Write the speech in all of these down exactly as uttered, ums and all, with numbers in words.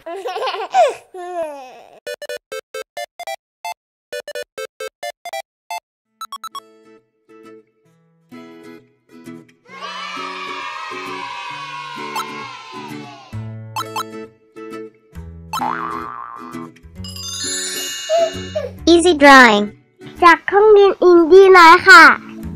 Easy Drawing จากห้องเรียนอินดี้น้อยค่ะ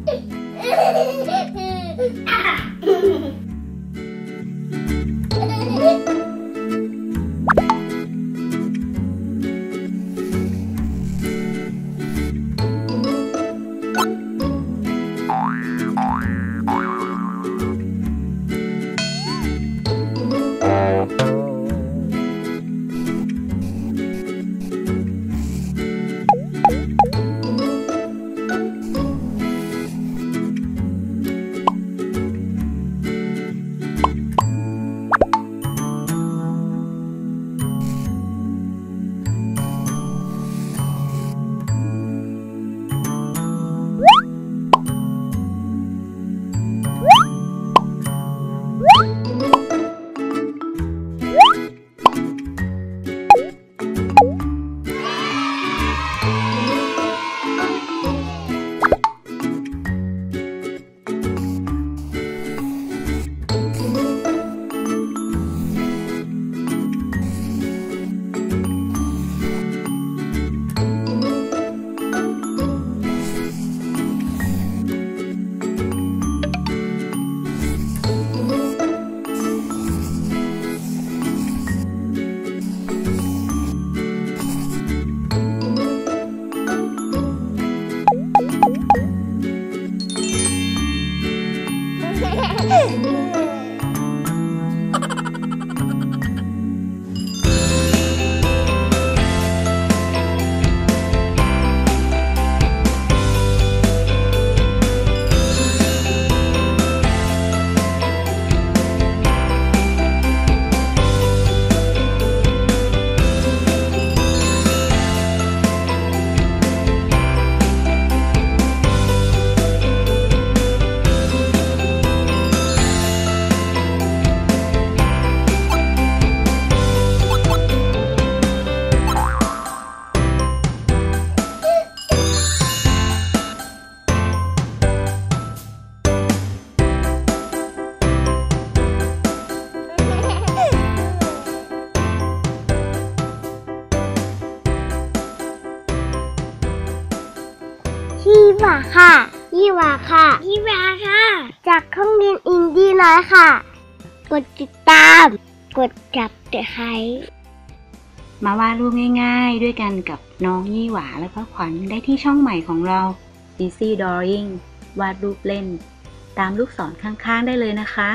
ยี่หว่าค่ะยี่หว่าค่ะยี่หว่าค่ะจากห้องเรียนอินดี้น้อยค่ะกดติดตามกดจับตะไคร้มาวาดรูปง่ายๆด้วยกันกับน้องยี่หว่าและก็ขวัญได้ที่ช่องใหม่ของเรา Easy Drawing วาดรูปเล่นตามลูกศรข้างๆได้เลยนะคะ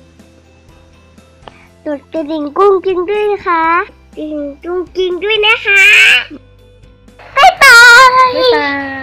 กดกระดิ่งกุ้งกิ้งด้วยนะคะกระดิ่งกุ้งกิ้งด้วยนะคะบ๊ายบายบ๊ายบาย